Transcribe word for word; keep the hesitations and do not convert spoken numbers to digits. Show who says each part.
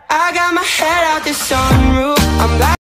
Speaker 1: I got my head out the sunroof. I'm back.